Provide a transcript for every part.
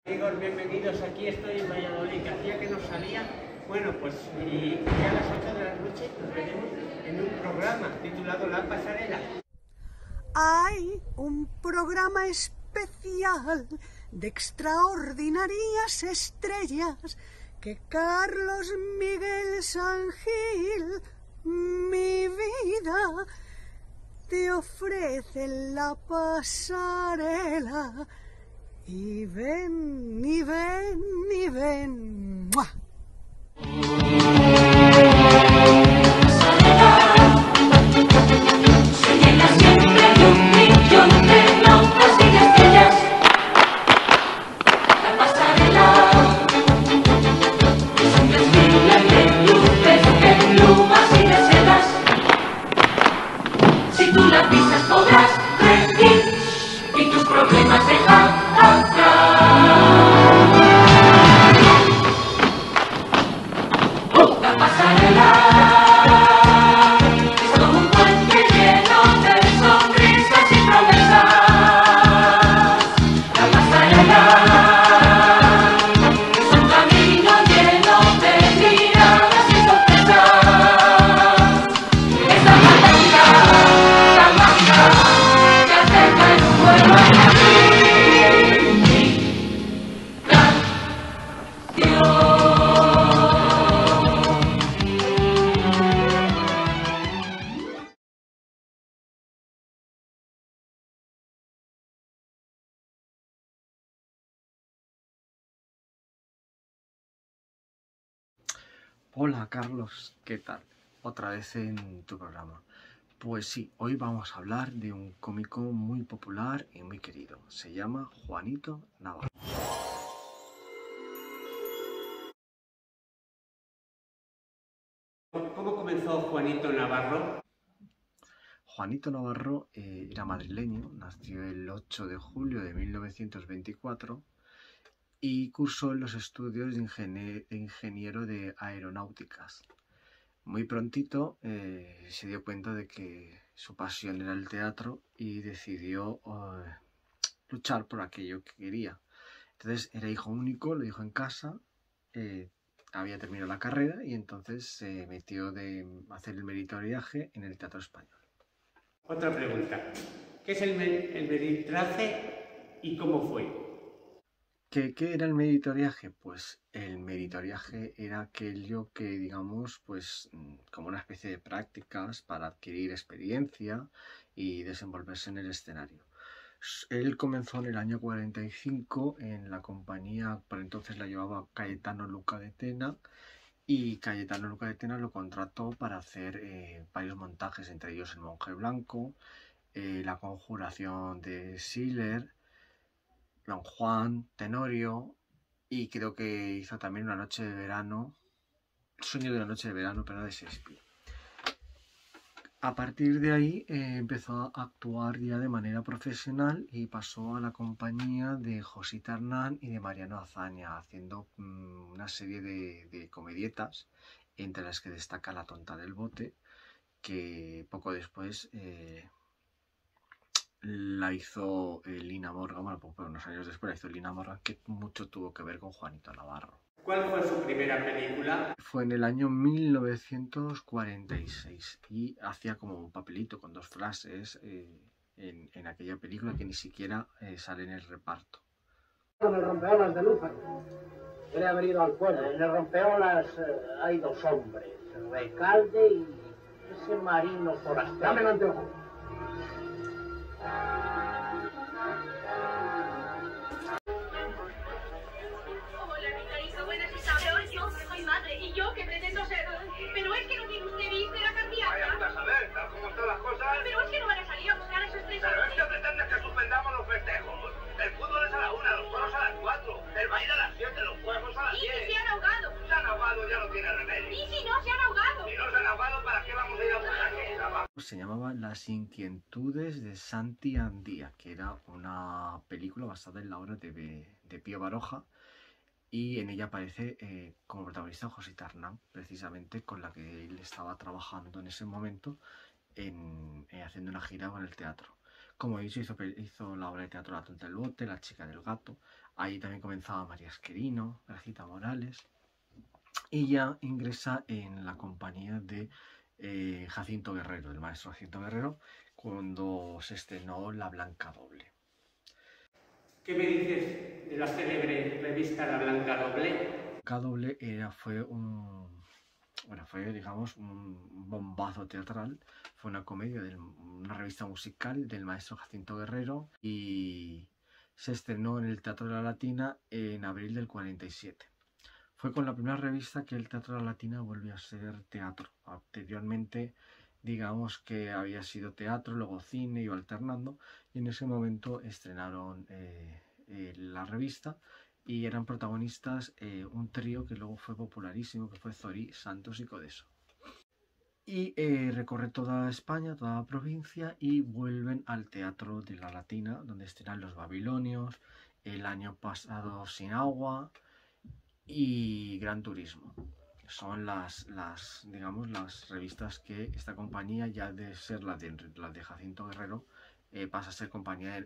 Amigos, bienvenidos. Aquí estoy en Valladolid, que hacía que no salía. Bueno, pues ya a las 8 de la noche nos veremos en un programa titulado La Pasarela. Hay un programa especial de extraordinarias estrellas que Carlos Miguel San Gil, mi vida, te ofrece en La Pasarela. Y ven, y ven, y ven. ¡Mua! Se llena siempre de un millón de notas y de estrellas. La pasarela es un desfile de luces, de plumas y de sedas. Si tú la pisas podrás reír y tus problemas dejar atrás. La pasarela es como un puente lleno de sonrisas y promesas. La pasarela es un camino lleno de miradas y sorpresas. Es la palanca que acerca en un vuelo a la Hola Carlos, ¿qué tal? Otra vez en tu programa. Pues sí, hoy vamos a hablar de un cómico muy popular y muy querido. Se llama Juanito Navarro. ¿Cómo comenzó Juanito Navarro? Juanito Navarro era madrileño, nació el 8 de julio de 1924 y cursó los estudios de ingeniero de aeronáuticas. Muy prontito se dio cuenta de que su pasión era el teatro y decidió luchar por aquello que quería. Entonces era hijo único, lo dijo en casa, había terminado la carrera y entonces se metió de hacer el meritoriaje en el Teatro Español. Otra pregunta. ¿Qué es el meritraje y cómo fue? ¿Qué era el meritoriaje? Pues el meritoriaje era aquello que, digamos, pues como una especie de prácticas para adquirir experiencia y desenvolverse en el escenario. Él comenzó en el año 45 en la compañía, por entonces la llevaba Cayetano Luca de Tena, y Cayetano Luca de Tena lo contrató para hacer varios montajes, entre ellos El Monje Blanco, La Conjuración de Schiller, Don Juan, Tenorio, y creo que hizo también Una Noche de Verano, Sueño de una Noche de Verano, pero de Shakespeare. A partir de ahí empezó a actuar ya de manera profesional y pasó a la compañía de Josita Hernán y de Mariano Azaña, haciendo una serie de comedietas, entre las que destaca La Tonta del Bote, que poco después la hizo Lina Morgan, bueno, pues unos años después la hizo Lina Morgan, que mucho tuvo que ver con Juanito Navarro. ¿Cuál fue su primera película? Fue en el año 1946 y hacía como un papelito con dos frases en aquella película que ni siquiera sale en el reparto. Con el rompeolas de Lúzar. Quiere haber ido al pueblo. En el rompeolas hay dos hombres, Recalde y ese marino forastero. Dame el anteojo. Hola, Ricardito, buenas tardes. Yo soy madre y yo que pretendo ser... Pero es que no tiene usted viste la cantidad. Vaya usted a saber, tal como están las cosas. Pero es que no van a salir a buscar a esos tres Pero es hombres. que pretendes que suspendamos los festejos. El fútbol es a la 1, los toros a las 4, el baile a las 7, los juegos a las ¿Y 10. si se han ahogado? Se han ahogado, ya no tiene remedio. ¿Y si no se han ahogado? Si no se han ahogado, ¿para qué vamos a ir a buscar misa? Se llamaba Las Inquietudes de Santi Andía, que era una película basada en la obra de Pío Baroja, y en ella aparece como protagonista Josita Hernán, precisamente con la que él estaba trabajando en ese momento haciendo una gira con el teatro. Como he dicho, hizo la obra de teatro La tonta del bote, La chica del gato. Ahí también comenzaba María Esquerino, Gracita Morales. Y ya ingresa en la compañía de Jacinto Guerrero, el maestro Jacinto Guerrero, cuando se estrenó La Blanca Doble. ¿Qué me dices de la célebre revista La Blanca Doble? La Blanca Doble fue, digamos, un bombazo teatral. Fue una comedia, una revista musical del maestro Jacinto Guerrero y se estrenó en el Teatro de la Latina en abril del 47. Fue con la primera revista que el Teatro de la Latina volvió a ser teatro. Anteriormente, digamos que había sido teatro, luego cine, iba alternando, y en ese momento estrenaron la revista y eran protagonistas un trío que luego fue popularísimo, que fue Zorí, Santos y Codeso. Y recorre toda España, toda la provincia, y vuelven al Teatro de la Latina, donde estrenan Los Babilonios, el año pasado Sin Agua y Gran Turismo. Son las revistas que esta compañía, ya de ser la de Jacinto Guerrero, pasa a ser compañía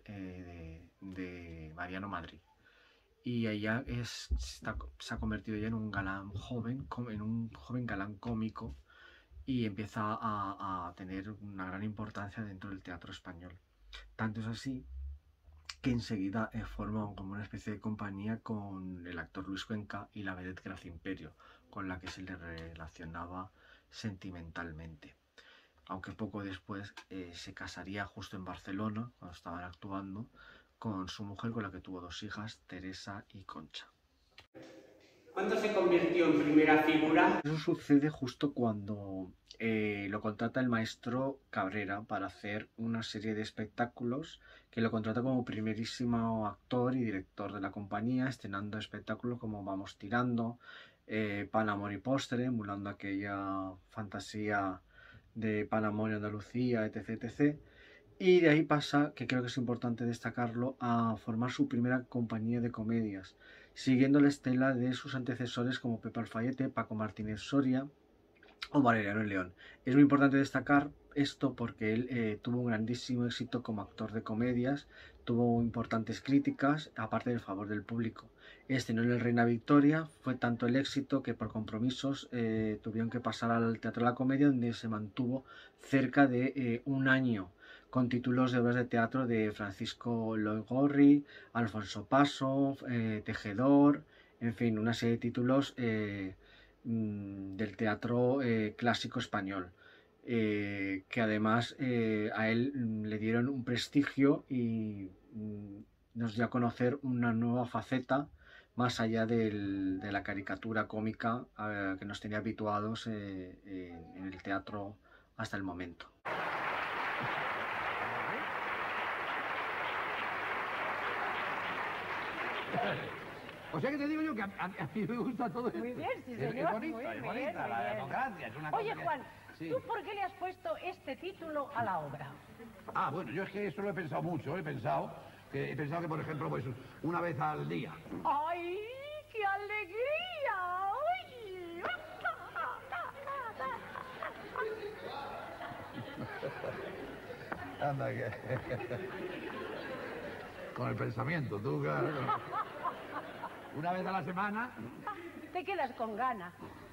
de Mariano Madrid. Y ella se ha convertido ya en un galán joven, en un joven galán cómico, y empieza a tener una gran importancia dentro del teatro español. Tanto es así que enseguida forma como una especie de compañía con el actor Luis Cuenca y la vedette Gracia Imperio, con la que se le relacionaba sentimentalmente. Aunque poco después se casaría justo en Barcelona, cuando estaban actuando, con su mujer, con la que tuvo 2 hijas, Teresa y Concha. ¿Cuándo se convirtió en primera figura? Eso sucede justo cuando lo contrata el maestro Cabrera para hacer una serie de espectáculos, que lo contrata como primerísimo actor y director de la compañía, estrenando espectáculos como Vamos tirando, Pan, Amor y Postre, emulando aquella fantasía de Pan, Amor y Andalucía, etc, etc. Y de ahí pasa, que creo que es importante destacarlo, a formar su primera compañía de comedias, siguiendo la estela de sus antecesores como Pepe Alfayete, Paco Martínez Soria o Valeriano León. Es muy importante destacar esto porque él tuvo un grandísimo éxito como actor de comedias, tuvo importantes críticas, aparte del favor del público. Estrenó en el Reina Victoria, fue tanto el éxito que por compromisos tuvieron que pasar al Teatro de la Comedia, donde se mantuvo cerca de un año, con títulos de obras de teatro de Francisco Loigorri, Alfonso Paso, Tejedor, en fin, una serie de títulos del teatro clásico español, que además a él le dieron un prestigio y nos dio a conocer una nueva faceta más allá de la caricatura cómica que nos tenía habituados en el teatro hasta el momento. O sea que te digo yo que a mí me gusta todo esto. Muy bien, sí, Es señor. bonito, Muy es bien, bonita muy la bien. democracia. Es una cosa Oye, que- Juan, Sí. ¿tú por qué le has puesto este título a la obra? Ah, bueno, yo es que eso lo he pensado mucho. He pensado que, por ejemplo, pues una vez al día. ¡Ay, qué alegría! ¡Ay! Anda, que... Con el pensamiento, tú, claro. Una vez a la semana, Te quedas con ganas.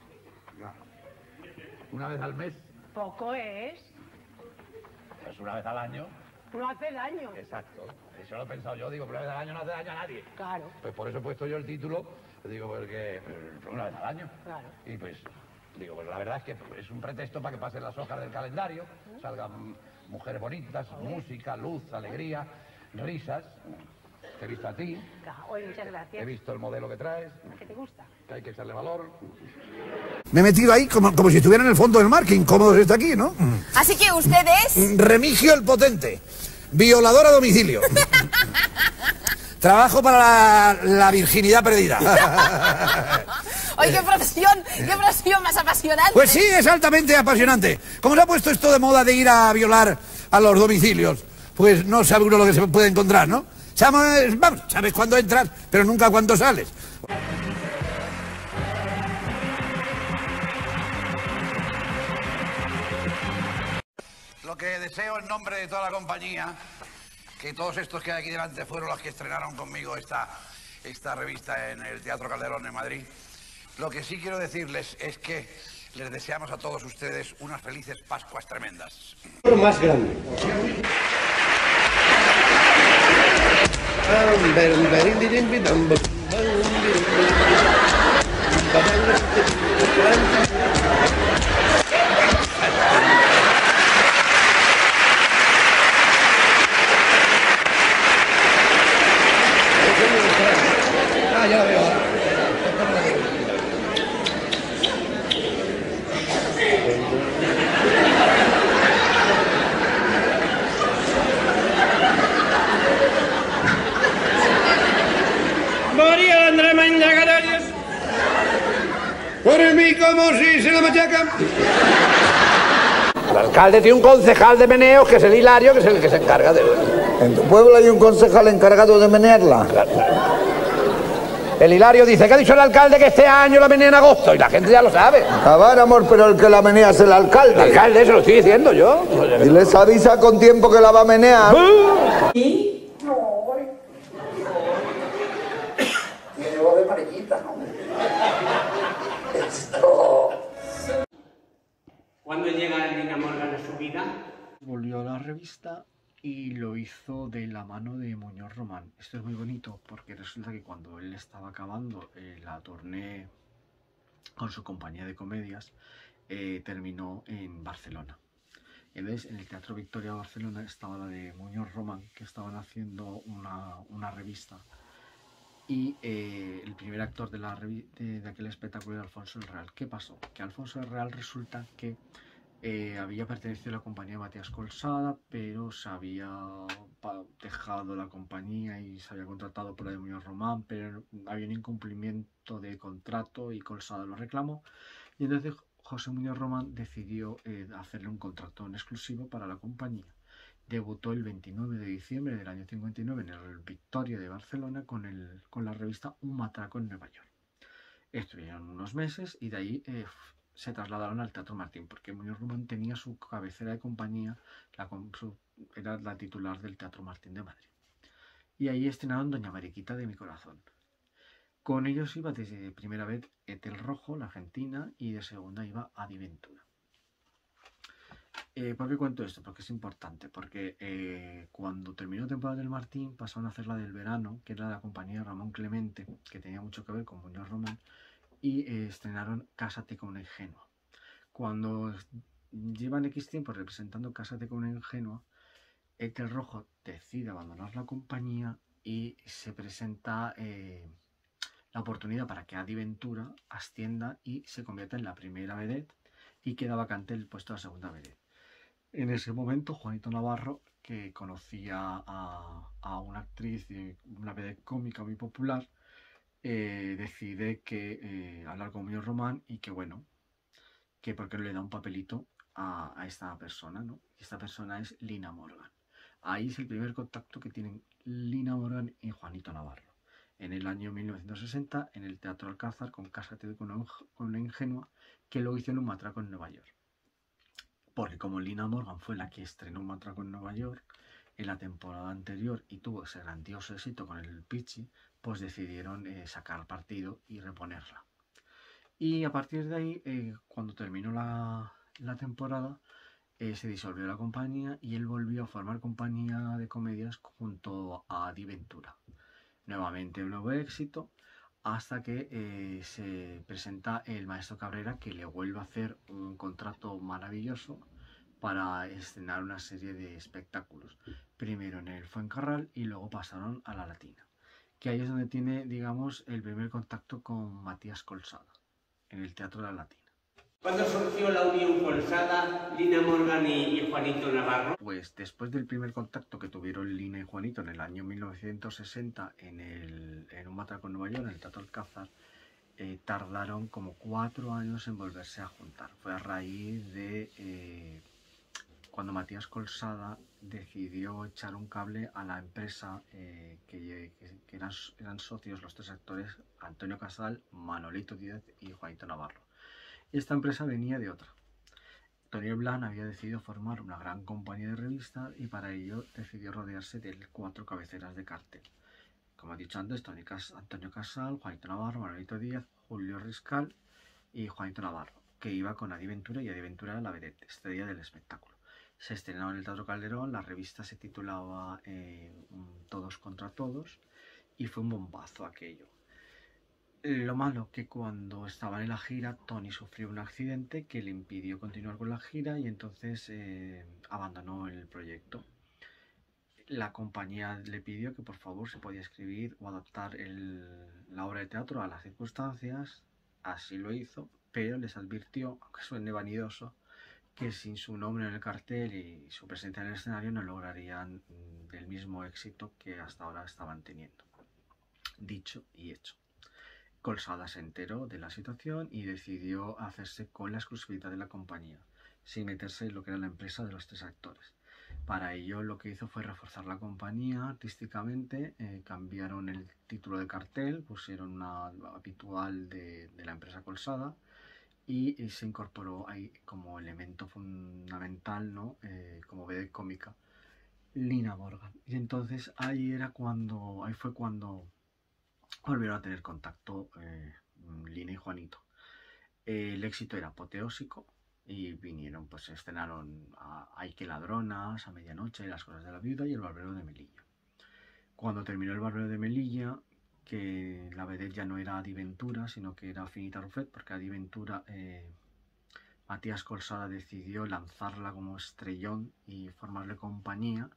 una vez al mes, Poco es. pues una vez al año. No hace daño. Exacto. Eso lo he pensado yo. Digo, pero una vez al año no hace daño a nadie. Claro, Pues por eso he puesto yo el título. Digo, porque una vez al año. claro. Y pues, digo, pues la verdad es que es un pretexto para que pasen las hojas del calendario, salgan mujeres bonitas, música, luz, alegría, risas. Te he visto a ti, Oye, muchas he gracias. visto el modelo que traes, ¿Qué te gusta? que hay que echarle valor. Me he metido ahí como si estuviera en el fondo del mar, que incómodo está aquí, ¿no? Así que usted es... Remigio el Potente, violador a domicilio. Trabajo para la virginidad perdida. Oye, qué profesión más apasionante. Pues sí, es altamente apasionante. Como se ha puesto esto de moda de ir a violar a los domicilios, pues no sabe uno lo que se puede encontrar, ¿no? Vamos, sabes cuándo entras, pero nunca cuándo sales. Lo que deseo en nombre de toda la compañía que todos estos que hay aquí delante fueron los que estrenaron conmigo esta revista en el Teatro Calderón en Madrid. Lo que sí quiero decirles es que les deseamos a todos ustedes unas felices Pascuas tremendas. Más grande. Ya la veo ahora. María Andrés Mandagadarios. Por mí como si se la machacan. El alcalde tiene un concejal de meneos que es el Hilario, que es el que se encarga de... ¿En tu pueblo hay un concejal encargado de menearla? El Hilario dice, ¿qué ha dicho el alcalde? Que este año la menea en agosto, y la gente ya lo sabe. Acabar, amor, pero el que la menea es el alcalde. El alcalde, se lo estoy diciendo yo. Y les avisa con tiempo que la va a menear. ¿Y? Tiene voz de mariquita, ¿no? Esto... ¿Cuándo llega Lina Morgan a su vida? Volvió a la revista y lo hizo de la mano de Muñoz Román. Esto es muy bonito porque resulta que cuando él estaba acabando la tournée con su compañía de comedias, terminó en Barcelona. Entonces, en el Teatro Victoria de Barcelona estaba la de Muñoz Román, que estaban haciendo una revista. Y el primer actor de aquel espectáculo era Alfonso el Real. ¿Qué pasó? Que Alfonso el Real resulta que había pertenecido a la compañía de Matías Colsada, pero se había dejado la compañía y se había contratado por la de Muñoz Román, pero había un incumplimiento de contrato y Colsada lo reclamó. Y entonces José Muñoz Román decidió hacerle un contrato en exclusivo para la compañía. Debutó el 29 de diciembre del año 59 en el Victoria de Barcelona con la revista Un matraco en Nueva York. Estuvieron unos meses y de ahí se trasladaron al Teatro Martín, porque Muñoz Román tenía su cabecera de compañía, era la titular del Teatro Martín de Madrid. Y ahí estrenaron Doña Mariquita de mi corazón. Con ellos iba desde primera vez Etel Rojo, la argentina, y de segunda iba Adi Ventura. ¿Por qué cuento esto? Porque es importante, porque cuando terminó la temporada del Martín pasaron a hacer la del verano, que era la compañía de Ramón Clemente, que tenía mucho que ver con Muñoz Román, y estrenaron Cásate con una ingenua. Cuando llevan X tiempo representando Cásate con una ingenua, Etel Rojo decide abandonar la compañía y se presenta la oportunidad para que Adi Ventura ascienda y se convierta en la primera vedette y queda vacante el puesto de la segunda vedette. En ese momento Juanito Navarro, que conocía a una actriz y una vedette cómica muy popular, decide hablar con Muñoz Román y que bueno, que por qué no le da un papelito a esta persona, ¿no? Y esta persona es Lina Morgan. Ahí es el primer contacto que tienen Lina Morgan y Juanito Navarro. En el año 1960, en el Teatro Alcázar, con Cásate con una ingenua, que luego hicieron Un matraco en Nueva York. Porque como Lina Morgan fue la que estrenó Un matraco en Nueva York en la temporada anterior y tuvo ese grandioso éxito con el Pichi, pues decidieron sacar partido y reponerla. Y a partir de ahí, cuando terminó la temporada, se disolvió la compañía y él volvió a formar compañía de comedias junto a Adi Ventura. Nuevamente un nuevo éxito, hasta que se presenta el Maestro Cabrera, que le vuelve a hacer un contrato maravilloso para estrenar una serie de espectáculos. Primero en el Fuencarral y luego pasaron a la Latina, que ahí es donde tiene, digamos, el primer contacto con Matías Colsada, en el Teatro de la Latina. ¿Cuándo surgió la unión Colsada, Lina Morgan y Juanito Navarro? Pues después del primer contacto que tuvieron Lina y Juanito en el año 1960 en Un matraco en Nueva York, en el Teatro Alcázar, tardaron como 4 años en volverse a juntar. Fue a raíz de cuando Matías Colsada decidió echar un cable a la empresa que eran socios los 3 actores, Antonio Casal, Manolito Díaz y Juanito Navarro. Esta empresa venía de otra. Antonio Blan había decidido formar una gran compañía de revistas y para ello decidió rodearse de 4 cabeceras de cartel. Como he dicho antes, Antonio Casal, Juanito Navarro, Manuelito Díaz, Julio Riscal y Juanito Navarro, que iba con Adi Ventura, y Adi Ventura era la vedette, estrella del espectáculo. Se estrenaba en el Teatro Calderón, la revista se titulaba Todos contra Todos y fue un bombazo aquello. Lo malo que cuando estaban en la gira, Tony sufrió un accidente que le impidió continuar con la gira y entonces abandonó el proyecto. La compañía le pidió que por favor se podía escribir o adaptar la obra de teatro a las circunstancias, así lo hizo, pero les advirtió, aunque suene vanidoso, que sin su nombre en el cartel y su presencia en el escenario no lograrían el mismo éxito que hasta ahora estaban teniendo. Dicho y hecho. Colsada se enteró de la situación y decidió hacerse con la exclusividad de la compañía, sin meterse en lo que era la empresa de los 3 actores. Para ello lo que hizo fue reforzar la compañía artísticamente, cambiaron el título de cartel, pusieron una habitual de la empresa Colsada y se incorporó ahí como elemento fundamental, ¿no? Como vedette cómica, Lina Morgan. Y entonces ahí fue cuando volvieron a tener contacto Lina y Juanito. El éxito era apoteósico y vinieron, pues estrenaron a Ay que ladronas, A medianoche, Las cosas de la viuda y El barbero de Melilla. Cuando terminó El barbero de Melilla, que la vedette ya no era Adi Ventura, sino que era Finita Ruffet, porque Adi Ventura, Matías Colsada decidió lanzarla como estrellón y formarle compañía.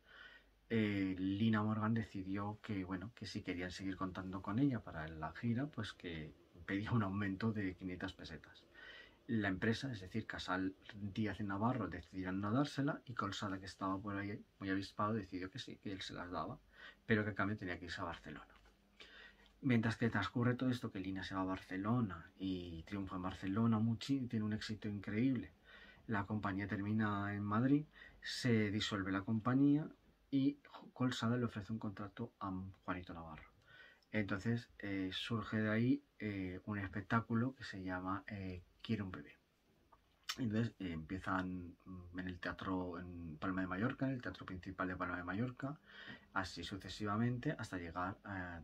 Lina Morgan decidió que, bueno, que si querían seguir contando con ella para la gira, pues que pedía un aumento de 500 pesetas. La empresa, es decir, Casal, Díaz y Navarro, decidieron no dársela y Colsada, que estaba por ahí muy avispado, decidió que sí, que él se las daba, pero que a cambio tenía que irse a Barcelona. Mientras que transcurre todo esto, que Lina se va a Barcelona y triunfa en Barcelona tiene un éxito increíble. La compañía termina en Madrid, se disuelve la compañía y Colsada le ofrece un contrato a Juanito Navarro. Entonces surge de ahí un espectáculo que se llama Quiero un bebé. Entonces empiezan en el teatro en Palma de Mallorca, en el teatro principal de Palma de Mallorca, así sucesivamente hasta llegar a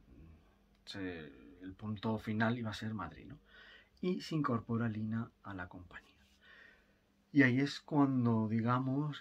el punto final iba a ser Madrid, ¿no? Y se incorpora Lina a la compañía. Y ahí es cuando, digamos,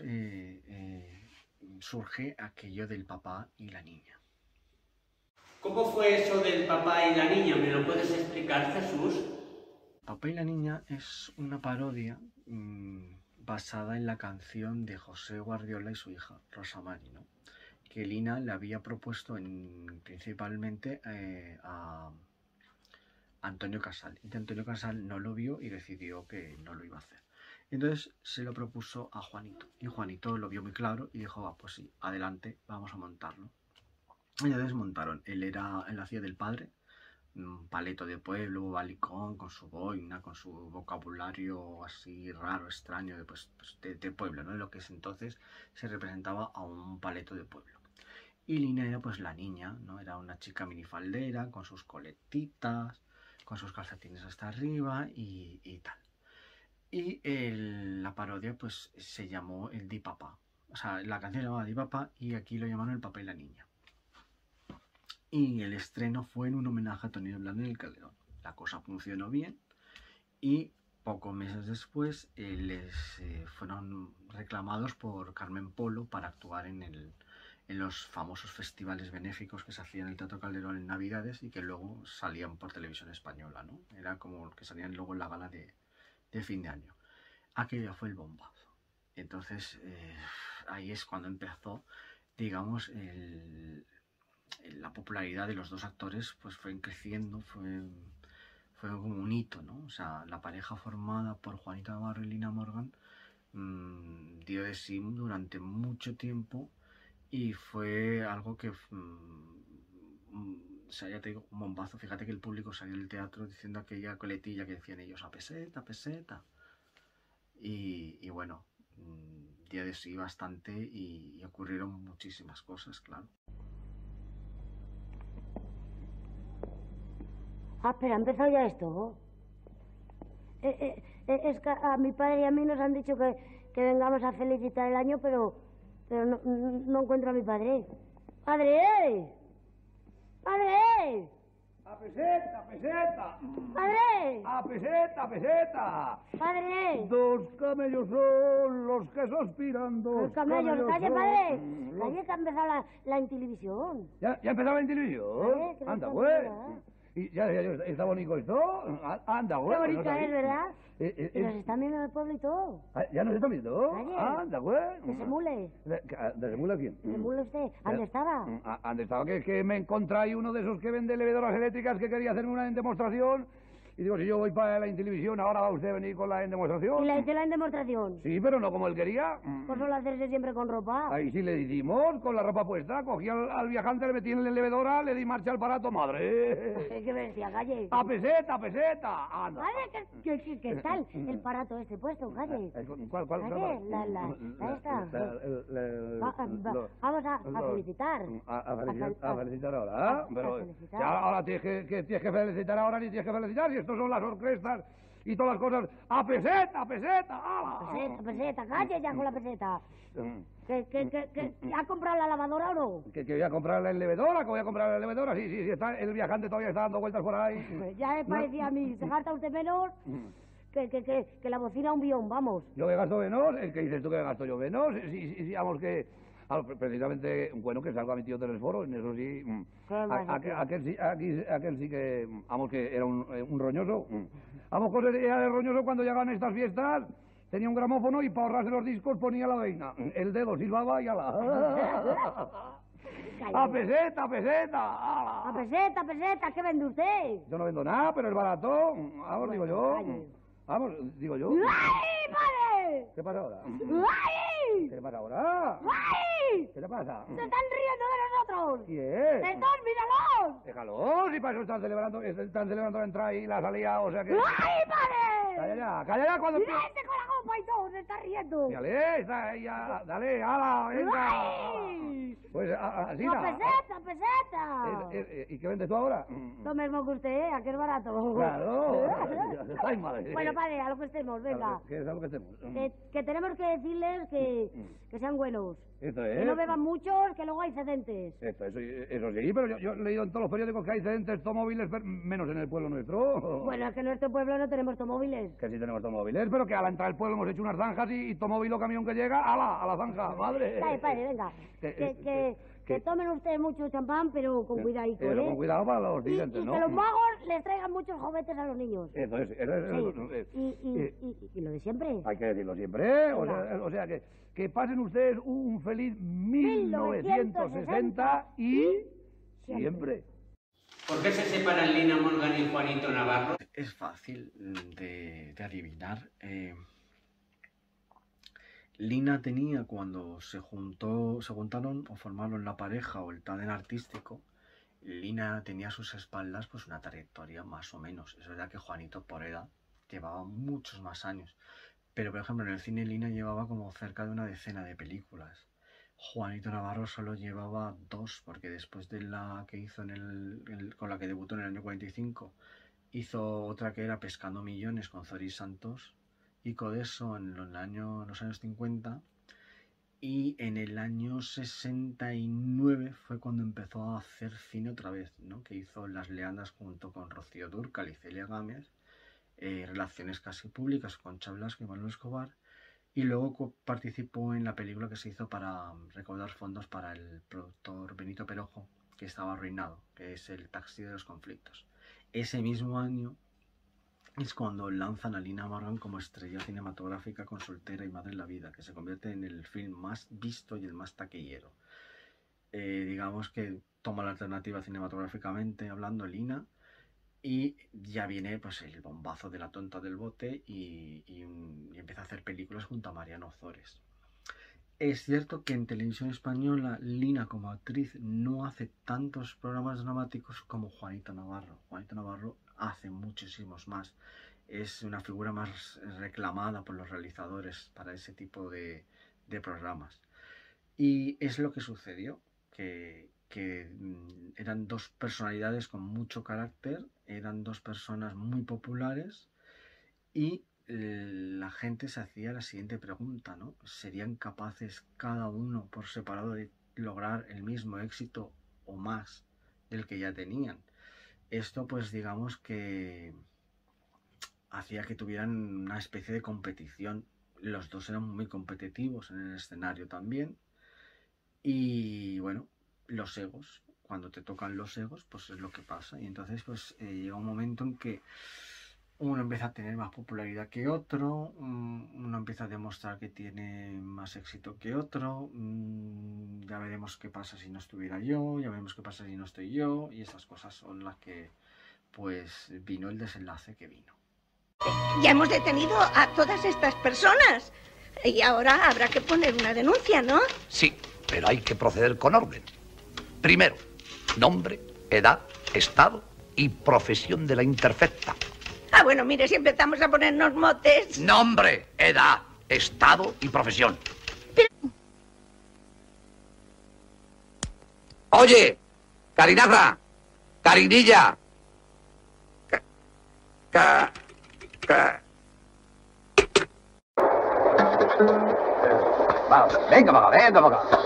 surge aquello del papá y la niña. ¿Cómo fue eso del papá y la niña? ¿Me lo puedes explicar, Jesús? Papá y la niña es una parodia basada en la canción de José Guardiola y su hija, Rosa Mari, ¿no? Que Lina le había propuesto principalmente a Antonio Casal. Y Antonio Casal no lo vio y decidió que no lo iba a hacer. Entonces se lo propuso a Juanito. Y Juanito lo vio muy claro y dijo, va, pues sí, adelante, vamos a montarlo. Y entonces montaron. Él hacía del padre, un paleto de pueblo, balicón, con su boina, con su vocabulario así raro, extraño, de pueblo, ¿no? De lo que entonces se representaba a un paleto de pueblo. Y Lina era pues la niña, ¿no? Era una chica minifaldera, con sus coletitas, con sus calcetines hasta arriba y tal. Y la parodia pues se llamó el Di Papá. O sea, la canción se llamaba Di Papá y aquí lo llamaron El papá y la niña. Y el estreno fue en un homenaje a Tony Blan en el Calderón. La cosa funcionó bien y pocos meses después les fueron reclamados por Carmen Polo para actuar en los famosos festivales benéficos que se hacían en el Teatro Calderón en Navidades y que luego salían por televisión española, ¿no? Era como que salían luego en la gala de fin de año. Aquello fue el bombazo. Entonces ahí es cuando empezó, digamos, la popularidad de los dos actores pues fue creciendo, fue como un hito, ¿no? O sea, la pareja formada por Juanito Navarro y Lina Morgan dio de sí durante mucho tiempo y fue algo que, o sea, ya te digo, un bombazo. Fíjate que el público salió del teatro diciendo aquella coletilla que decían ellos, a peseta, a peseta. Y bueno, dio de sí bastante y ocurrieron muchísimas cosas, claro. Ah, pero ha empezado ya esto. Es que a mi padre y a mí nos han dicho que vengamos a felicitar el año, pero no encuentro a mi padre. ¡Padre! ¡Padre! ¡A peseta, peseta! ¡Padre! ¡A peseta, peseta! ¡Padre! 2 camellos son los que suspiran, 2 Los camellos, calle, son. padre. Calle, que ha empezado la Intelivisión. ¿Ya empezaba en televisión? Calle, que no Anda, está pues. nada. ¿Y ya está bonito esto? Anda, Qué pues. bonito es, ¿verdad? Y nos ¿Ya están viendo en el pueblo y todo. nos está viendo? Calle. Anda, pues. Que se mule. ¿De se mule quién? ¿Se mule usted? ¿Dónde estaba? ¿Dónde estaba? Que es que me encontré ahí uno de esos que vende levedoras eléctricas que quería hacerme una demostración. Y digo, si yo voy para la Intelivisión, ahora va usted a venir con la demostración. ¿Y la hice la demostración? Sí, pero no como él quería. Pues solo hacerse siempre con ropa. Ahí sí le hicimos, con la ropa puesta. Cogí al viajante, le metí en la levedora, le di marcha al aparato. ¡Madre! ¡Qué bestia, calle! ¡A peseta, peseta! ¡Anda! Calle, ¿qué tal el parato este puesto, calle? ¿Cuál? Calle, la esta. Vamos a felicitar. A felicitar ahora, ¿eh? Pero felicitar. ya ahora tienes que felicitar ahora ni tienes que felicitar. Si estos son las orquestas y todas las cosas. ¡A peseta, peseta! ¡Hala! Peseta, calle ya con la peseta. ¿Que ha comprado la lavadora o no? Que voy a comprar la levedora, que voy a comprar la levedora. Sí, está, el viajante todavía está dando vueltas por ahí. Pues ya me parecía a mí, se gasta usted menos que la bocina un bión, vamos. ¿Yo que gasto menos? ¿El que dices tú que gasto yo menos? Sí, vamos que... precisamente, bueno, que salga mi tío Telesforo, en eso sí... Aquel sí que... Vamos, que era un roñoso. Vamos, José era de roñoso cuando llegaban estas fiestas. Tenía un gramófono y para ahorrarse los discos ponía la veina. El dedo silbaba y ala. ¡A peseta, peseta! ¡Ala! ¡A peseta! ¿Qué vende usted? Yo no vendo nada, pero es barato. Vamos, digo yo. Vamos, digo yo. ¡Ay, padre! ¿Qué pasa ahora? ¡Ay! ¿Qué le pasa ahora? ¡Ay! ¿Qué le pasa? ¡Se están riendo de nosotros! ¿Quién? ¡Estos, míralos! Déjalos, y para eso están celebrando la entrada y la salida, o sea que... ¡Ay, padre! Calla ya, cuando... ¡Mira este con la copa y todo! ¡Se está riendo! Dale, ala, venga. ¡Ay! Pues así ¡A peseta! ¿Y qué vendes tú ahora? Lo mismo que usted, ¿a qué es barato? Claro. Ay, madre. Bueno, padre, a lo que estemos, venga. ¿Qué es a lo que estemos? Que tenemos que decirles que sean buenos. Esto es. Que no beban muchos, que luego hay cedentes. Eso sí, pero yo he leído en todos los periódicos que hay cedentes automóviles, menos en el pueblo nuestro. Bueno, es que en nuestro pueblo no tenemos automóviles. Que sí tenemos automóviles, pero que al entrar al pueblo hemos hecho unas zanjas y automóvil o camión que llega, a la zanja, madre. Padre, venga. Que tomen ustedes mucho champán, pero con cuidadito, Pero con cuidado para los dientes, ¿no? Y que los magos les traigan muchos juguetes a los niños. Eso es. Y lo de siempre. Hay que decirlo siempre, o sea que pasen ustedes un feliz 1960 y siempre. ¿Por qué se separan Lina Morgan y Juanito Navarro? Es fácil de adivinar. Lina tenía, cuando se juntaron o formaron la pareja o el tándem artístico, Lina tenía a sus espaldas pues una trayectoria más o menos. Es verdad que Juanito, por edad, llevaba muchos más años. Pero, por ejemplo, en el cine Lina llevaba como cerca de una decena de películas. Juanito Navarro solo llevaba 2, porque después de la que hizo con la que debutó en el año 45, hizo otra que era Pescando Millones con Zoris Santos y Codeso en los años 50, y en el año 69 fue cuando empezó a hacer cine otra vez, ¿no? Que hizo Las Leandas junto con Rocío Dúrcal y Celia Gámez, Relaciones Casi Públicas con Concha Blasco y Manuel Escobar, y luego participó en la película que se hizo para recaudar fondos para el productor Benito Perojo, que estaba arruinado, que es El Taxi de los Conflictos. Ese mismo año es cuando lanzan a Lina Morgan como estrella cinematográfica con Soltera y Madre en la Vida, que se convierte en el film más visto y el más taquillero. Digamos que toma la alternativa cinematográficamente hablando Lina, y ya viene pues el bombazo de La Tonta del Bote y empieza a hacer películas junto a Mariano Ozores. Es cierto que en televisión española Lina como actriz no hace tantos programas dramáticos como Juanito Navarro. Juanito Navarro hace muchísimos más. Es una figura más reclamada por los realizadores para ese tipo de programas. Y es lo que sucedió, que eran 2 personalidades con mucho carácter, eran 2 personas muy populares y la gente se hacía la siguiente pregunta, ¿no? ¿Serían capaces cada uno por separado de lograr el mismo éxito o más del que ya tenían? Esto, pues digamos que hacía que tuvieran una especie de competición. Los dos eran muy competitivos en el escenario también. Y bueno, los egos, cuando te tocan los egos, pues es lo que pasa. Y entonces pues llega un momento en que uno empieza a tener más popularidad que otro, uno empieza a demostrar que tiene más éxito que otro, ya veremos qué pasa si no estuviera yo, ya veremos qué pasa si no estoy yo, y esas cosas son las que pues vino el desenlace que vino. Ya hemos detenido a todas estas personas y ahora habrá que poner una denuncia, ¿no? Sí, pero hay que proceder con orden. Primero, nombre, edad, estado y profesión de la interfecta. Ah, bueno, mire, si empezamos a ponernos motes... Nombre, edad, estado y profesión. Oye, Carinaza, Carinilla. Vamos, venga para acá, venga para acá.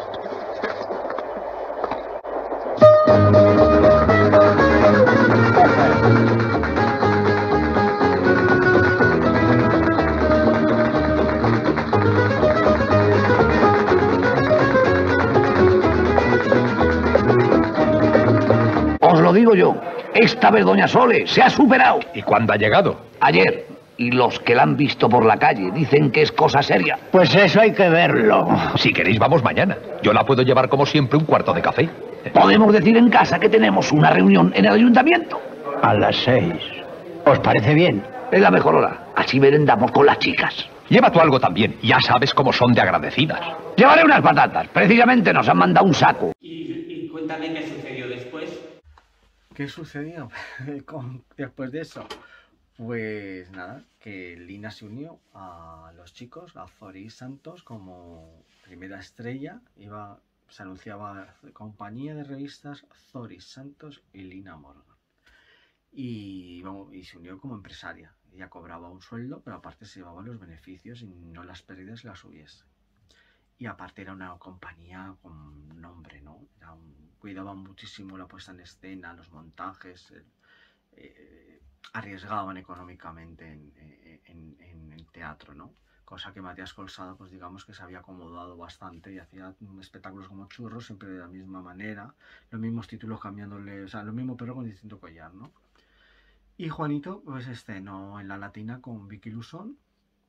Os lo digo yo, esta vez doña Sole se ha superado. ¿Y cuándo ha llegado? Ayer. Y los que la han visto por la calle dicen que es cosa seria. Pues eso hay que verlo. Si queréis, vamos mañana. Yo la puedo llevar como siempre un cuarto de café. Podemos decir en casa que tenemos una reunión en el ayuntamiento. A las 6. ¿Os parece bien? Es la mejor hora. Así merendamos con las chicas. Lleva tú algo también. Ya sabes cómo son de agradecidas. Llevaré unas patatas. Precisamente nos han mandado un saco. Y cuéntame qué sucedió después. ¿Qué sucedió después de eso? Pues nada, que Lina se unió a los chicos, a Zori Santos, como primera estrella. Se anunciaba compañía de revistas Zori Santos y Lina Morgan. Y se unió como empresaria. Ella cobraba un sueldo, pero aparte se llevaba los beneficios y no las pérdidas las hubiese. Y aparte era una compañía con nombre, ¿no? Cuidaban muchísimo la puesta en escena, los montajes, arriesgaban económicamente en teatro, ¿no? Cosa que Matías Colsada, pues digamos que se había acomodado bastante y hacía espectáculos como churros, siempre de la misma manera, los mismos títulos cambiándole, o sea, lo mismo pero con distinto collar, ¿no? Y Juanito, pues estrenó en La Latina con Vicky Luzón.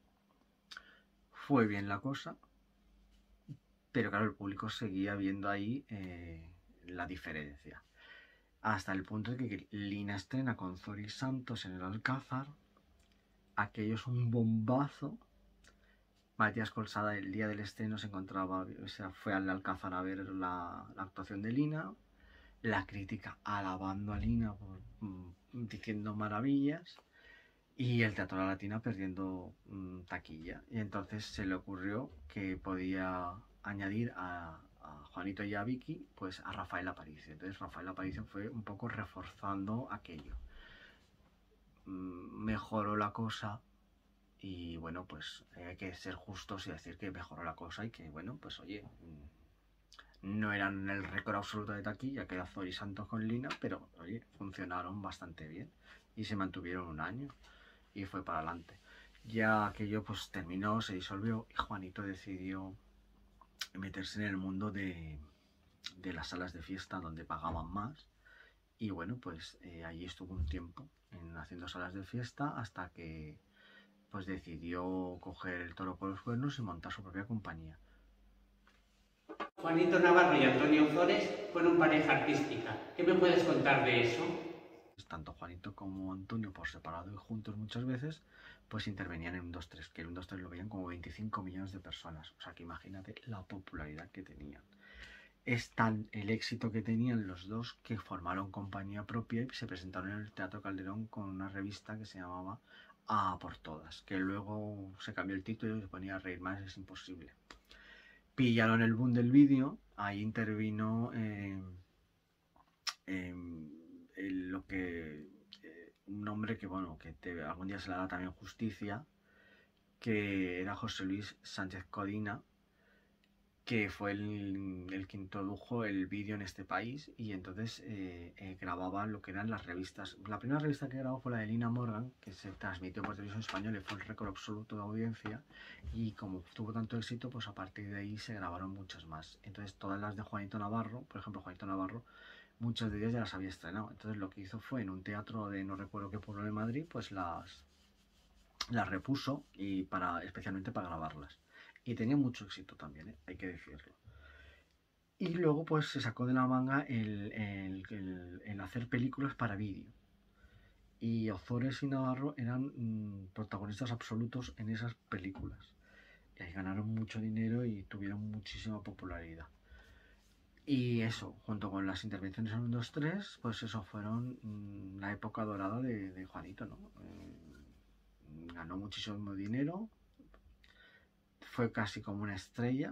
Fue bien la cosa, pero claro, el público seguía viendo ahí la diferencia. Hasta el punto de que Lina estrena con Zori Santos en el Alcázar. Aquello es un bombazo. Matías Colsada el día del estreno se encontraba, o sea, fue al Alcázar a ver la actuación de Lina. La crítica alabando a Lina, diciendo maravillas. Y el Teatro de la Latina perdiendo taquilla. Y entonces se le ocurrió que podía añadir a Juanito y a Vicky, pues a Rafael Aparicio. Entonces Rafael Aparicio fue un poco reforzando aquello. Mejoró la cosa y bueno, pues hay que ser justos y decir que mejoró la cosa y que bueno, pues oye, no eran el récord absoluto de taquilla que era Zori Santos con Lina, pero oye, funcionaron bastante bien y se mantuvieron un año y fue para adelante. Ya aquello pues terminó, se disolvió y Juanito decidió meterse en el mundo de las salas de fiesta donde pagaban más y bueno, pues allí estuvo un tiempo haciendo salas de fiesta hasta que pues decidió coger el toro por los cuernos y montar su propia compañía. Juanito Navarro y Antonio Ozores fueron pareja artística. ¿Qué me puedes contar de eso? Tanto Juanito como Antonio por separado y juntos muchas veces pues intervenían en un 2-3, que el 1-2-3 lo veían como 25 millones de personas, o sea que imagínate la popularidad que tenían. Es tan el éxito que tenían los dos que formaron compañía propia y se presentaron en el Teatro Calderón con una revista que se llamaba A por Todas, que luego se cambió el título y se ponía a reír más, es imposible. Pillaron el boom del vídeo, ahí intervino lo que un hombre que bueno, que algún día se le da también justicia, que era José Luis Sánchez Codina, que fue el que introdujo el vídeo en este país, y entonces grababa lo que eran las revistas. La primera revista que grabó fue la de Lina Morgan, que se transmitió por televisión española y fue el récord absoluto de audiencia, y como tuvo tanto éxito, pues a partir de ahí se grabaron muchas más. Entonces todas las de Juanito Navarro, por ejemplo Juanito Navarro, muchas de ellas ya las había estrenado. Entonces lo que hizo fue en un teatro de no recuerdo qué pueblo de Madrid, pues las repuso, y especialmente para grabarlas. Y tenía mucho éxito también, hay que decirlo. Y luego pues se sacó de la manga el hacer películas para vídeo. Y Ozores y Navarro eran protagonistas absolutos en esas películas. Y ahí ganaron mucho dinero y tuvieron muchísima popularidad. Y eso, junto con las intervenciones en 1, 2, 3, pues eso fueron la época dorada de Juanito, ¿no? Ganó muchísimo dinero. Fue casi como una estrella,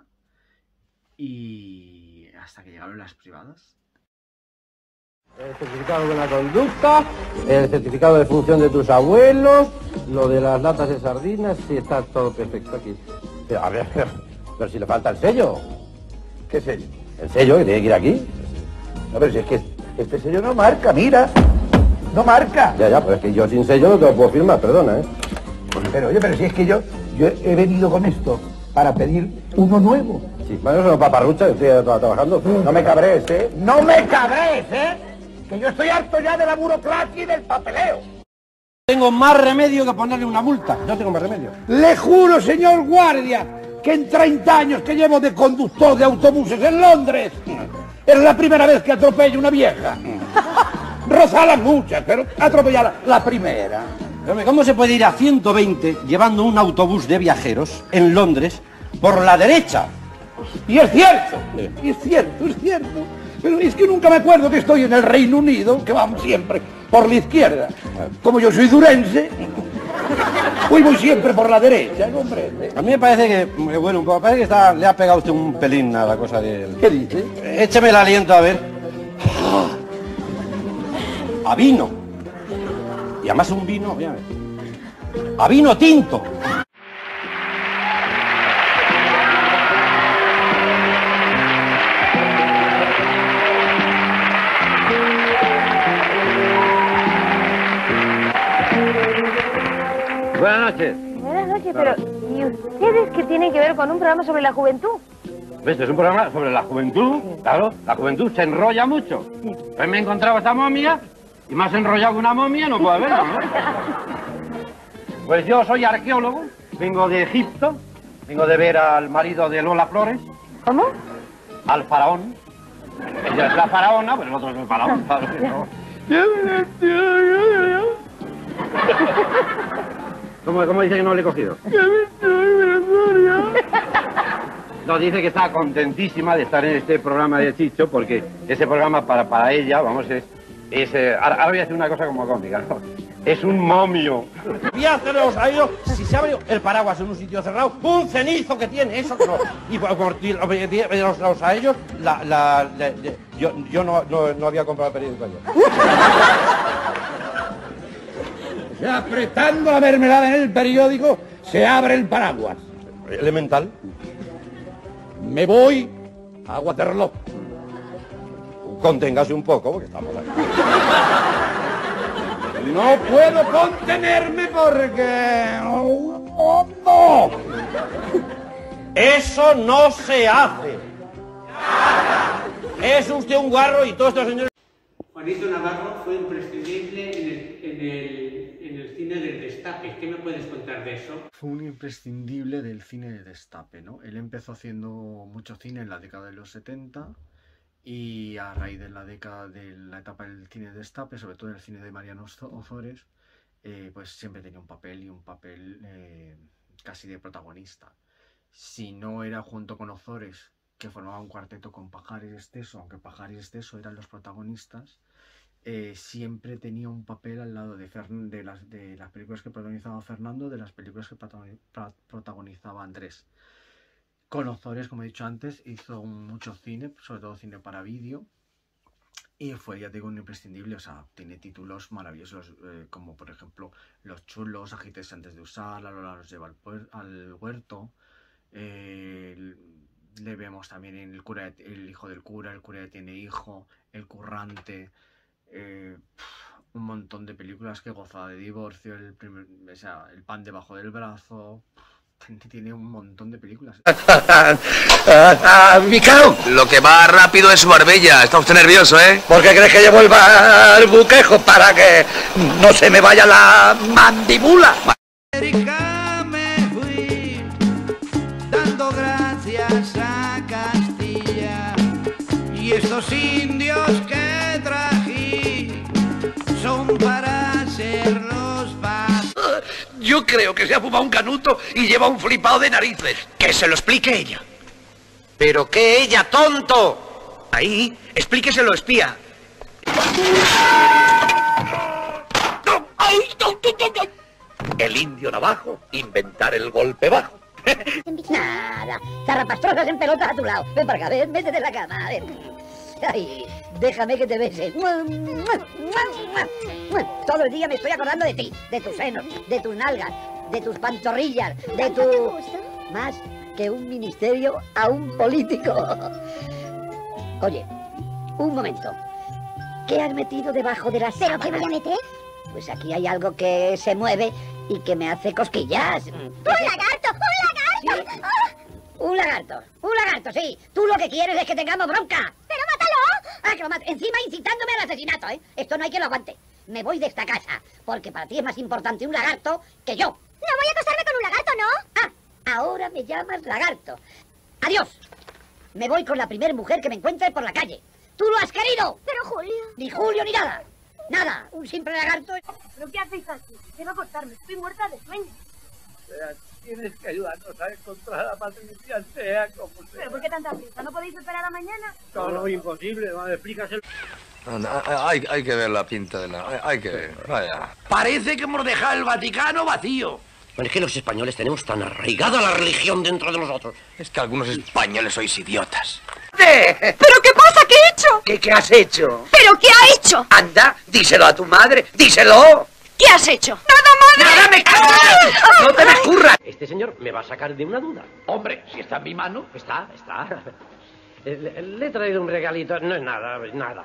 y hasta que llegaron las privadas. El certificado de buena conducta, el certificado de función de tus abuelos, lo de las latas de sardinas, sí, está todo perfecto aquí. Pero, a ver, pero si le falta el sello. ¿Qué sello? El sello que tiene que ir aquí. A ver, si es que este sello no marca, mira. No marca. Ya, pues es que yo sin sello no te lo puedo firmar, perdona, ¿eh? Pero oye, pero si es que yo he venido con esto para pedir uno nuevo. Sí, bueno, eso no es paparrucha, estoy trabajando. No me cabrees, ¿eh? ¡No me cabrees, eh! Que yo estoy harto ya de la burocracia y del papeleo. Tengo más remedio que ponerle una multa. Yo tengo más remedio. Le juro, señor guardia, que en 30 años que llevo de conductor de autobuses en Londres, es la primera vez que atropello una vieja. Rozala muchas, pero atropellar la primera. ¿Cómo se puede ir a 120 llevando un autobús de viajeros en Londres por la derecha? Y es cierto, es cierto. Pero es que nunca me acuerdo que estoy en el Reino Unido, que vamos siempre por la izquierda. Como yo soy durense, pues voy siempre por la derecha, ¿comprende? A mí me parece que, bueno, me parece que le ha pegado usted un pelín a la cosa de... ¿Qué dice? Écheme el aliento a ver. A vino. Y además un vino, mira, a vino tinto. Buenas noches. Buenas noches, pero ¿y ustedes qué tienen que ver con un programa sobre la juventud? Este es un programa sobre la juventud. Claro, la juventud se enrolla mucho. Pues me he encontrado esta momia y más enrollado que una momia no puede haberlo, ¿no? Pues yo soy arqueólogo, vengo de Egipto, vengo de ver al marido de Lola Flores. ¿Cómo? Al faraón. Ella es la faraona, pues el otro es el faraón, ¿sabes? ¿No? ¿Cómo dice que no le he cogido? No, dice que está contentísima de estar en este programa de Chicho, porque ese programa para ella, vamos, ahora voy a hacer una cosa como cómica, ¿no? Es un momio. Viajeros a ellos, si se abre el paraguas en un sitio cerrado, un cenizo que tiene, eso que no. Y a ellos, yo no había comprado el periódico yo. Apretando la mermelada en el periódico, se abre el paraguas. Elemental. Me voy a Waterloo. Conténgase un poco, porque estamos aquí. No puedo contenerme porque... ¡No! Eso no se hace. Es usted un guarro y todos estos señores... Juanito Navarro fue imprescindible en el cine del Destape. ¿Qué me puedes contar de eso? Fue un imprescindible del cine de Destape, ¿no? Él empezó haciendo mucho cine en la década de los 70 y a raíz de la etapa del cine de Destape, sobre todo en el cine de Mariano Ozores, pues siempre tenía un papel casi de protagonista. Si no era junto con Ozores, que formaba un cuarteto con Pajares y Esteso, aunque Pajares y Esteso eran los protagonistas, siempre tenía un papel al lado de las películas que protagonizaba Fernando, de las películas que protagonizaba Andrés. Con Ozores, como he dicho antes, hizo mucho cine, sobre todo cine para vídeo, y fue, ya digo, un imprescindible. O sea, tiene títulos maravillosos, como por ejemplo los chulos, agítese antes de usar, la Lola los lleva al huerto. Le vemos también en el hijo del cura, el cura que tiene hijo, el currante, un montón de películas que goza de divorcio, el pan debajo del brazo. Tiene un montón de películas. ¡Micao! Lo que va rápido es su barbella. Está usted nervioso, ¿eh? ¿Por qué crees que llevo el barbuquejo? Para que no se me vaya la mandíbula. Me fui dando gracias a Castilla y estos indios que trají son para ser los paz. Yo creo que se ha fumado un canuto y lleva un flipado de narices. Que se lo explique ella. ¿Pero qué ella, tonto? Ahí, explíqueselo, espía. El indio navajo, inventar el golpe bajo. Nada, zarrapastrosas en pelota a tu lado. Ven para acá, ven, métete en la cama, a ver. Ay, déjame que te bese. Todo el día me estoy acordando de ti, de tus senos, de tus nalgas, de tus pantorrillas, de tu... Más que un ministerio a un político. Oye, un momento. ¿Qué has metido debajo de la sábana? ¿Pero qué voy a meter? Pues aquí hay algo que se mueve y que me hace cosquillas. ¡Un lagarto! ¡Un lagarto! ¿Sí? Un lagarto, sí. Tú lo que quieres es que tengamos bronca. ¡Pero mátalo! Ah, que lo mate. Encima incitándome al asesinato, ¿eh? Esto no hay quien lo aguante. Me voy de esta casa, porque para ti es más importante un lagarto que yo. No voy a acostarme con un lagarto, ¿no? Ah, ahora me llamas lagarto. Adiós. Me voy con la primer mujer que me encuentre por la calle. ¡Tú lo has querido! Pero Julio... Ni Julio ni nada. Nada, un simple lagarto. ¿Pero qué hacéis aquí? Quiero acostarme, estoy muerta de sueño. Tienes que ayudarnos a encontrar a Patricia, sea como sea. ¿Pero por qué tanta prisa? ¿No podéis esperar a mañana? No, imposible, madre, explícaselo. Hay que ver la pinta de la... Hay que ver, vaya. Parece que hemos dejado el Vaticano vacío. Bueno, es que los españoles tenemos tan arraigada la religión dentro de nosotros. Es que algunos españoles sois idiotas. ¿Pero qué pasa? ¿Qué he hecho? ¿Qué has hecho? ¿Pero qué ha hecho? Anda, díselo a tu madre, díselo. ¿Qué has hecho? ¡Nada, madre! ¡Nada me cagas! ¡No te me escurras! Este señor me va a sacar de una duda. Hombre, si está en mi mano. Está. Le he traído un regalito. No es nada.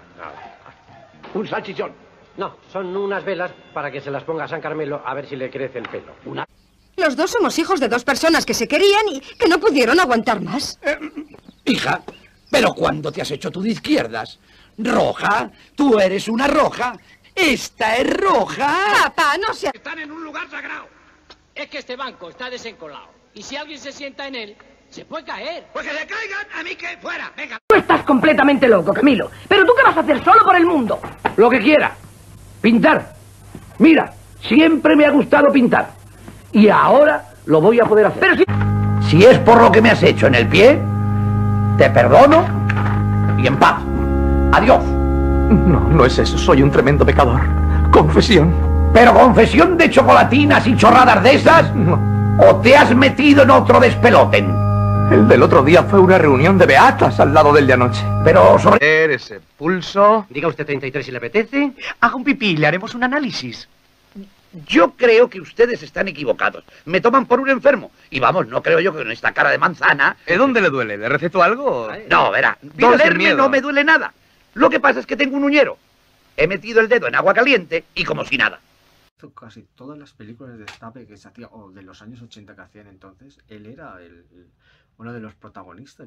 Un salchichón. No, son unas velas para que se las ponga a San Carmelo a ver si le crece el pelo. Los dos somos hijos de dos personas que se querían y que no pudieron aguantar más. Hija, pero ¿cuándo te has hecho tú de izquierdas? ¿Roja? ¿Tú eres una roja? ¡Esta es roja! Papá, no se... Están en un lugar sagrado. Es que este banco está desencolado. Y si alguien se sienta en él, se puede caer. Pues que se caigan, a mí que fuera. Venga. Tú estás completamente loco, Camilo. ¿Pero tú qué vas a hacer solo por el mundo? Lo que quiera. Pintar. Mira, siempre me ha gustado pintar. Y ahora lo voy a poder hacer. Pero Si es por lo que me has hecho en el pie, te perdono y en paz. Adiós. No es eso. Soy un tremendo pecador. Confesión. ¿Pero confesión de chocolatinas y chorradas de esas? No. ¿O te has metido en otro despeloten? El del otro día fue una reunión de beatas al lado del de anoche. Pero sobre... Ese pulso... Diga usted 33 si le apetece. Haga un pipí, le haremos un análisis. Yo creo que ustedes están equivocados. Me toman por un enfermo. Y vamos, no creo yo que con esta cara de manzana... ¿Dónde le duele? ¿Le receto algo? No, verá, Diga sin dolerme miedo. no me duele nada. Lo que pasa es que tengo un uñero. He metido el dedo en agua caliente y como si nada. Casi todas las películas de destape que se hacía, o de los años 80 que hacían entonces, él era uno de los protagonistas,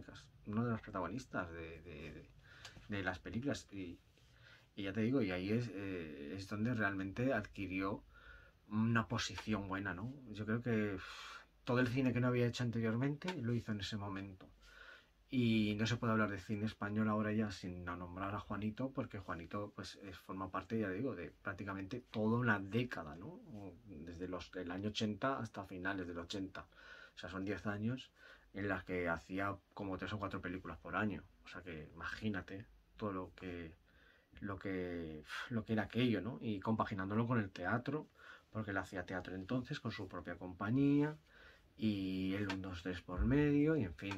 de las películas. Y ya te digo, y ahí es donde realmente adquirió una posición buena, ¿no? Yo creo que todo el cine que no había hecho anteriormente lo hizo en ese momento. Y no se puede hablar de cine español ahora ya sin nombrar a Juanito, porque Juanito pues forma parte, ya digo, de prácticamente toda una década, ¿no? Desde el año 80 hasta finales del 80. O sea, son 10 años en las que hacía como 3 o 4 películas por año. O sea que imagínate todo lo que era aquello, ¿no? Y compaginándolo con el teatro, porque él hacía teatro entonces con su propia compañía, y el 1, 2, 3 por medio, y en fin,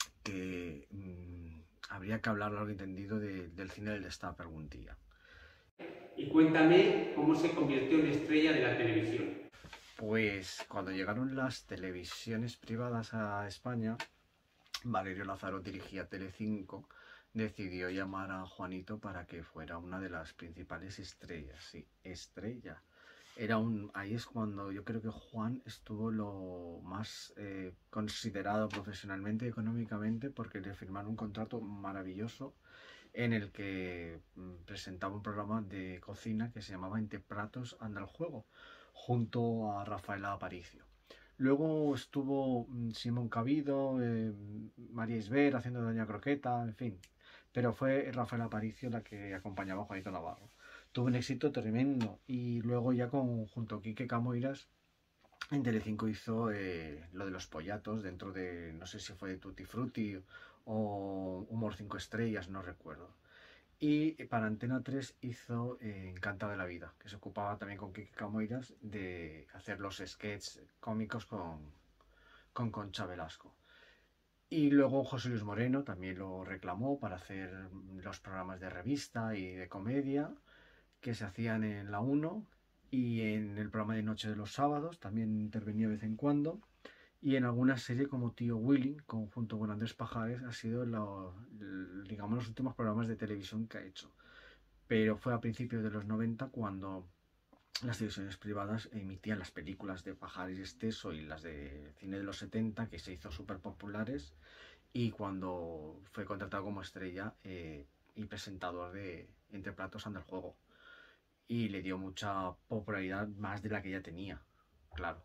que habría que hablar largo y tendido del cine del destape algún día. Y cuéntame cómo se convirtió en estrella de la televisión. Pues cuando llegaron las televisiones privadas a España, Valerio Lázaro dirigía Telecinco, decidió llamar a Juanito para que fuera una de las principales estrellas. Sí, estrella. Ahí es cuando yo creo que Juan estuvo lo más considerado profesionalmente y económicamente, porque le firmaron un contrato maravilloso en el que presentaba un programa de cocina que se llamaba Entre platos anda el juego, junto a Rafaela Aparicio. Luego estuvo Simón Cabido, María Isber haciendo Doña Croqueta, en fin. Pero fue Rafaela Aparicio la que acompañaba a Juanito Navarro. Tuvo un éxito tremendo. Y luego ya junto a Quique Camoiras, en Telecinco hizo lo de los pollatos dentro de, no sé si fue de Tutti Frutti o Humor 5 estrellas, no recuerdo. Y para Antena 3 hizo Encantada de la Vida, que se ocupaba también con Quique Camoiras de hacer los sketches cómicos con Concha Velasco. Y luego José Luis Moreno también lo reclamó para hacer los programas de revista y de comedia que se hacían en la 1 y en el programa de noche de los sábados, también intervenía de vez en cuando. Y en alguna serie como Tío Willy, junto con Andrés Pajares, ha sido digamos, los últimos programas de televisión que ha hecho. Pero fue a principios de los 90 cuando las televisiones privadas emitían las películas de Pajares y Esteso y las de cine de los 70, que se hizo súper populares, y cuando fue contratado como estrella y presentador de Entre platos anda el juego. Y le dio mucha popularidad, más de la que ya tenía, claro.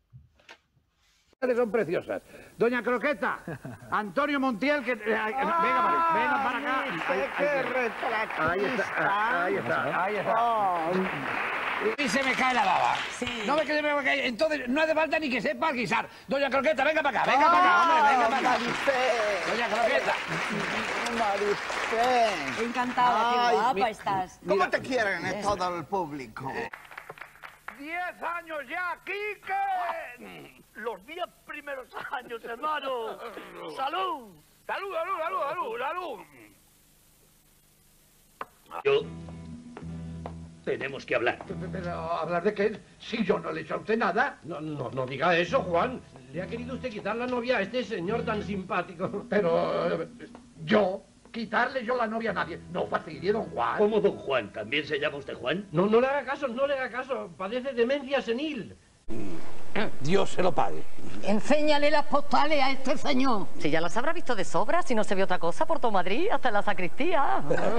Son preciosas. Doña Croqueta, Antonio Montiel, que... venga para acá. ¡Qué retratista! Ahí está. Y se me cae la baba. Sí. No me cae. Entonces no hace falta ni que sepa guisar. Doña Croqueta, venga para acá, hombre, venga para acá. Marifé. Doña Croqueta. Marifé. Encantada, qué guapa estás. ¿Cómo te quieren todo el público? 10 años ya, Quique. Los 10 primeros años, hermano. ¡Salud! ¡Salud! Yo... Tenemos que hablar. ¿Pero hablar de qué? Si yo no le he hecho a usted nada. No diga eso, Juan. Le ha querido usted quitar la novia a este señor tan simpático. Pero... ¿yo? ¿Quitarle yo la novia a nadie? No fastidie, don Juan. ¿Cómo don Juan? ¿También se llama usted Juan? No le haga caso. Padece demencia senil. Dios se lo pague. Enséñale las postales a este señor. Si ya las habrá visto de sobra, si no se ve otra cosa por todo Madrid, hasta en la sacristía.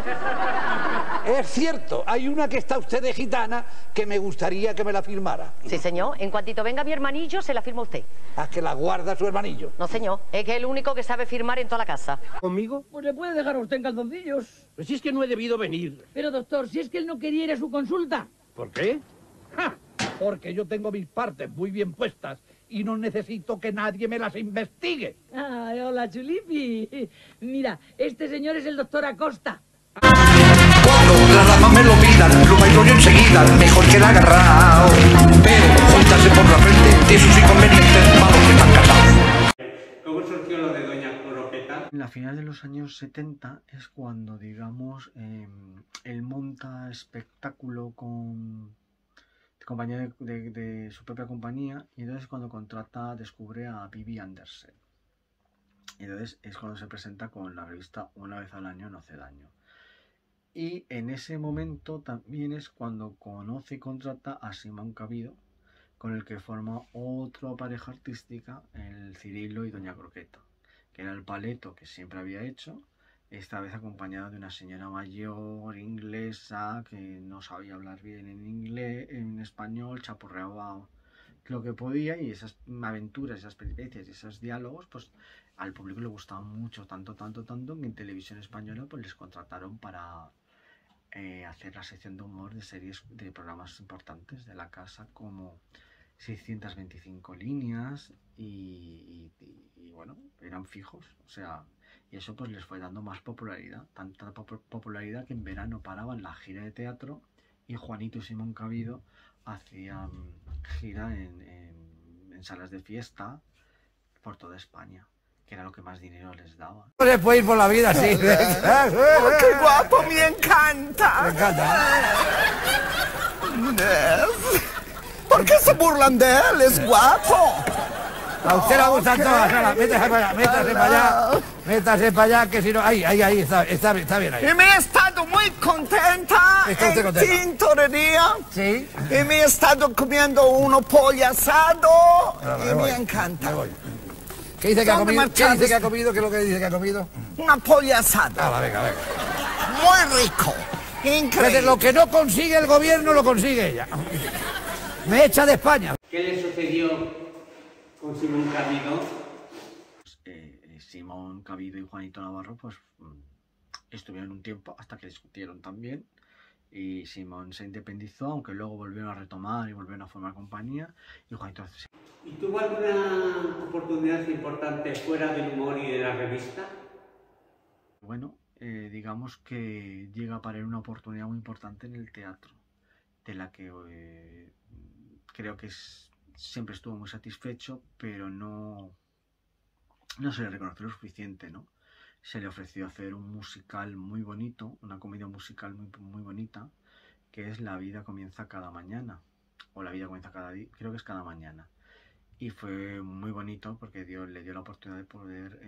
Es cierto, hay una que está usted de gitana que me gustaría que me la firmara. Sí, señor. En cuantito venga mi hermanillo, se la firma usted. ¿A que la guarda su hermanillo? No, señor. Es que es el único que sabe firmar en toda la casa. ¿Conmigo? Pues le puede dejar a usted en calzoncillos. Pues si es que no he debido venir. Pero doctor, si es que él no quería ir a su consulta. ¿Por qué? ¡Ja! Porque yo tengo mis partes muy bien puestas y no necesito que nadie me las investigue. Ay, hola, Chulipi. Mira, este señor es el doctor Acosta. Cuando las damas me lo pidan, lo bailo yo enseguida, mejor que el agarrao. Pero juntarse por la frente de sus inconvenientes para los que están casados. ¿Cómo surgió lo de Doña Croqueta? En la final de los años 70 es cuando, digamos, él monta espectáculo con compañía de su propia compañía, y entonces cuando descubre a Bibi Andersen. Y entonces es cuando se presenta con la revista Una vez al año no hace daño. Y en ese momento también es cuando conoce y contrata a Simón Cabido, con el que forma otra pareja artística, el Cirilo y Doña Croqueta, que era el paleto que siempre había hecho, esta vez acompañada de una señora mayor inglesa que no sabía hablar bien en inglés, en español, chapurreaba lo que podía, y esas aventuras, esas peripecias y esos diálogos, pues al público le gustaban mucho, tanto, que en Televisión Española pues les contrataron para hacer la sección de humor de series, de programas importantes de la casa, como 625 líneas y bueno, eran fijos, o sea, y eso pues les fue dando más popularidad, tanta popularidad que en verano paraban la gira de teatro y Juanito y Simón Cabido hacían gira en salas de fiesta por toda España. que era lo que más dinero les daba. No se puede ir por la vida así. ¡Oh, qué guapo! ¡Me encanta! Me encanta. ¿Por qué se burlan de él? ¡Es guapo! A usted le gustan todas, ahora, métase para allá, métase para allá, que si no... Ahí, está bien ahí. Y me he estado muy contenta ¿Está usted en contenta? Tintorería. Sí. Y me he estado comiendo uno pollo asado y me encanta. ¿Qué dice que ha ¿Dónde comido? ¿Qué marchaste? dice que ha comido? ¿Qué es lo que dice que ha comido? Una pollo asada. Venga. Muy rico. Increíble. Entonces, lo que no consigue el gobierno, lo consigue ella. Me echa de España. ¿Qué le sucedió con Simón Cabido? Simón Cabido y Juanito Navarro pues estuvieron un tiempo hasta que discutieron también y Simón se independizó, aunque luego volvieron a retomar y volvieron a formar compañía y Juanito... ¿Y tuvo alguna oportunidad importante fuera del humor y de la revista? Bueno, digamos que llega para él una oportunidad muy importante en el teatro, de la que creo que siempre estuvo muy satisfecho, pero no se le reconoció lo suficiente, ¿no? Se le ofreció hacer un musical muy bonito, una comedia musical muy bonita, que es La vida comienza cada mañana, o La vida comienza cada día, creo que es cada mañana. Y fue muy bonito porque le dio la oportunidad de poder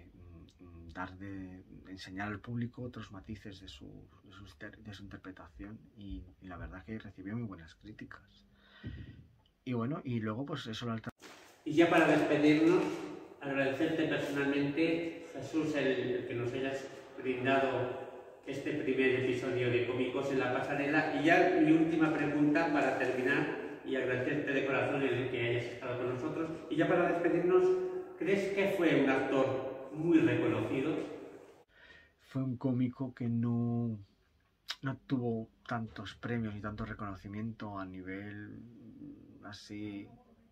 enseñar al público otros matices de su interpretación y la verdad es que recibió muy buenas críticas. Y bueno, y luego pues eso lo... Y ya para despedirnos, agradecerte personalmente, Jesús, el que nos hayas brindado este primer episodio de Cómicos en la Pasarela. Y ya mi última pregunta para terminar, y agradecerte de corazón el que hayas estado con nosotros. Y ya para despedirnos, ¿crees que fue un actor muy reconocido? Fue un cómico que no tuvo tantos premios y tanto reconocimiento a nivel así...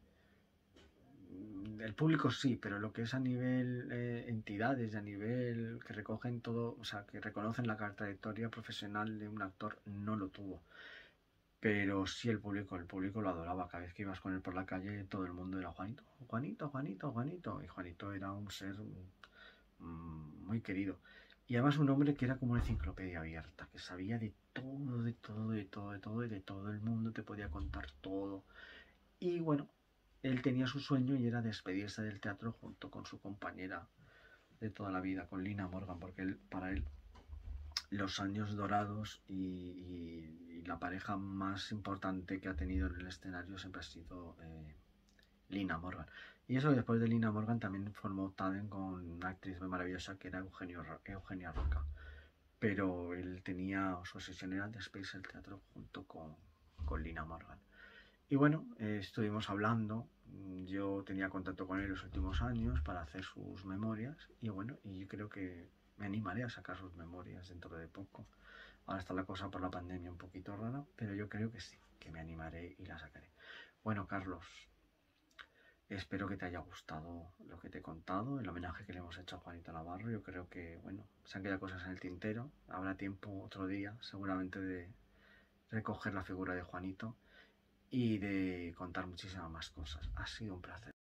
El público sí, pero lo que es a nivel entidades, a nivel que recogen todo, o sea, que reconocen la trayectoria profesional de un actor, no lo tuvo. Pero sí el público lo adoraba. Cada vez que ibas con él por la calle, todo el mundo era Juanito. Y Juanito era un ser muy querido. Y además un hombre que era como una enciclopedia abierta, que sabía de todo y de todo el mundo, te podía contar todo. Y bueno, él tenía su sueño y era despedirse del teatro junto con su compañera de toda la vida, con Lina Morgan, porque para él los años dorados y la pareja más importante que ha tenido en el escenario siempre ha sido Lina Morgan. Y eso después de Lina Morgan también formó tándem con una actriz muy maravillosa que era Eugenia Roca. Pero él tenía, su obsesión era despedirse del teatro junto con Lina Morgan. Y bueno, estuvimos hablando, yo tenía contacto con él los últimos años para hacer sus memorias y bueno, y yo creo que me animaré a sacar sus memorias dentro de poco. Ahora está la cosa por la pandemia un poquito rara, pero yo creo que sí, que me animaré y la sacaré. Bueno, Carlos, espero que te haya gustado lo que te he contado, el homenaje que le hemos hecho a Juanito Navarro. Yo creo que, bueno, se han quedado cosas en el tintero, habrá tiempo otro día seguramente de recoger la figura de Juanito y de contar muchísimas más cosas. Ha sido un placer.